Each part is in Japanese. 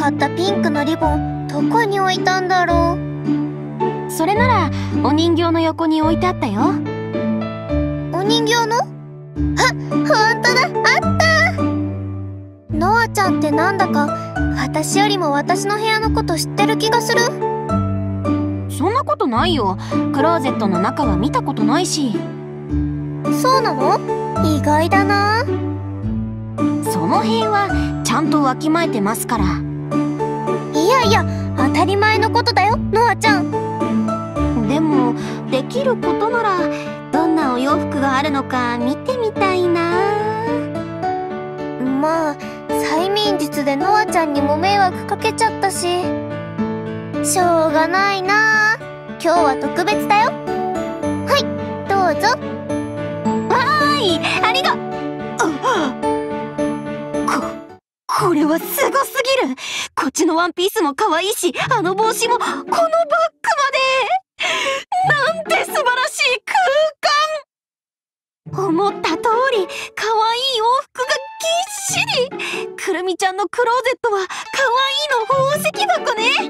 買ったピンクのリボン、どこに置いたんだろう。 それならお人形の横に置いてあったよ。 お人形の？あ、ほんとだ、あった。ノアちゃんってなんだか私よりも私の部屋のこと知ってる気がする。 そんなことないよ。クローゼットの中は見たことないし。 そうなの？意外だな。 その辺はちゃんとわきまえてますから。 いやいや、当たり前のことだよ、ノアちゃん。 でもできることならどんなお洋服があるのか見てみたいな。 まあ催眠術でノアちゃんにも迷惑かけちゃったし、しょうがないな。今日は特別だよ。はい、どうぞ。 はい、ありが。これはすごすぎる。こっちのワンピースも可愛いし、あの帽子も、このバッグまで。なんて素晴らしい空間。思った通り、可愛い洋服がぎっしり。くるみちゃんのクローゼットは可愛いの宝石箱ね。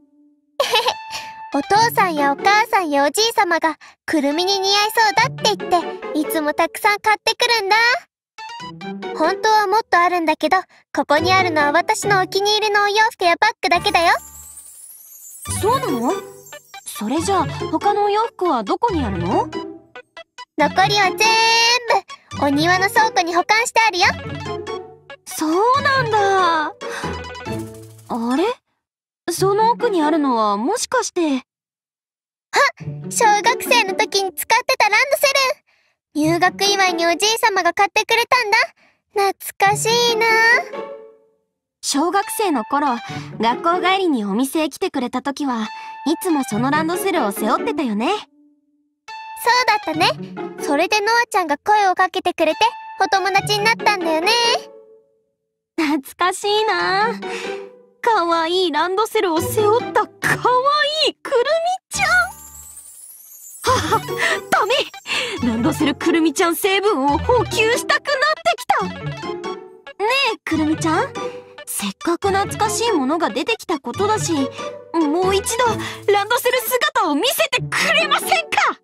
お父さんやお母さんやおじいさまがくるみに似合いそうだって言っていつもたくさん買ってくるんだ。本当はもっとあるんだけど、ここにあるのは私のお気に入りのお洋服やバッグだけだよ。 そうなの？それじゃあ他のお洋服はどこにあるの？ 残りは全部お庭の倉庫に保管してあるよ。 そうなんだ。あれ？その奥にあるのはもしかして。 小学生の時に使ってたランドセル。入学祝いにおじいさまが買ってくれたんだ。懐かしいな。 小学生の頃、学校帰りにお店へ来てくれた時はいつもそのランドセルを背負ってたよね。 そうだったね。それでノアちゃんが声をかけてくれてお友達になったんだよね。 懐かしいな。かわいいランドセルを背負ったかわいいくるみちゃん。はは、ダメ。ランドセルくるみちゃん成分を補給したくなってきた。ねえくるみちゃん、せっかく懐かしいものが出てきたことだし、もう一度ランドセル姿を見せてくれませんか？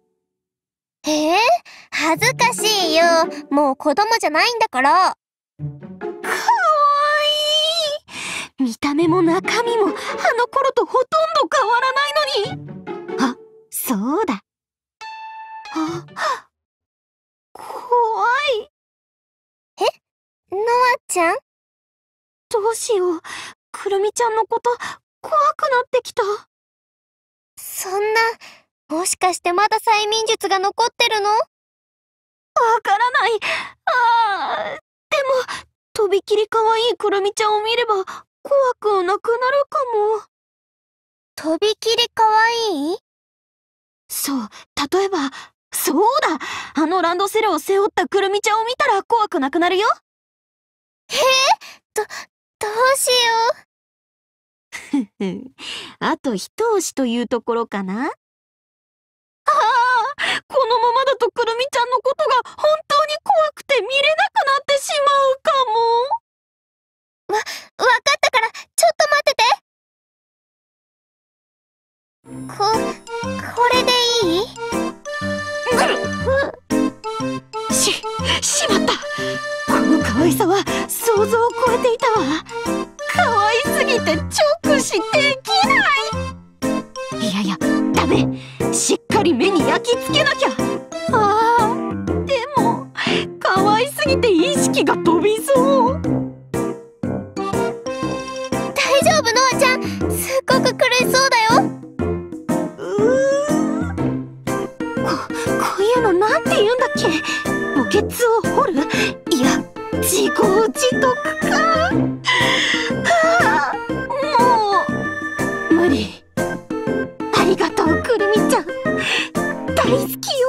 恥ずかしいよ。もう子供じゃないんだから。 かわいい。見た目も中身もあの頃とほとんど変わらないのに。あ、そうだ。あ、怖い。 ノアちゃん？ どうしよう。くるみちゃんのこと怖くなってきた。 そんな、もしかしてまだ催眠術が残ってるの？ わからない。でも、とびきり可愛いくるみちゃんを見れば怖くなくなるかも。 とびきり可愛い？ そう、例えば、そうだ、あのランドセルを背負ったくるみちゃんを見たら怖くなくなるよ。 どうしよう。あと一押しというところかな。このままだとくるみちゃんのことが本当に怖くて見れなくなってしまうかも。 わかったから、ちょっと待ってて。これでいい？ しまった。この可愛さは想像を超えていたわ。可愛すぎて直視できない。いやいや、ダメ。しっかり目に焼き付けなきゃ。でも可愛すぎて意識が飛びそう。 大丈夫、ノアちゃん。すっごく苦しそうだよ。 こういうのなんて言うんだっけ？墓穴を掘る？いや、自業自得か。もう無理。ありがとうくるみちゃん。大好きよ。